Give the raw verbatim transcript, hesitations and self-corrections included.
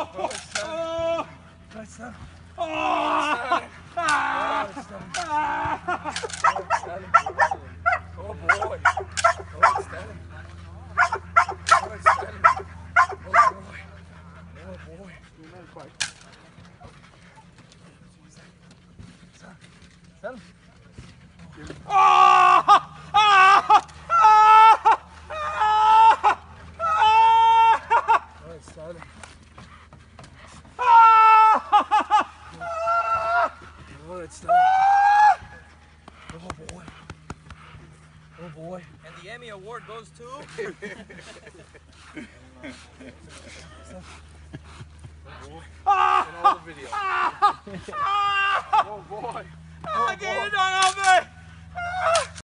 Oh, oh, That's that. oh, Oh boy. Oh, it's steady. Oh, it's steady. Oh boy. Oh boy. Settle. oh, oh, Oh, it's steady. Oh, it's steady. Oh boy. Oh boy. And the Emmy Award goes to... In all the video. Oh boy. I get it on of it.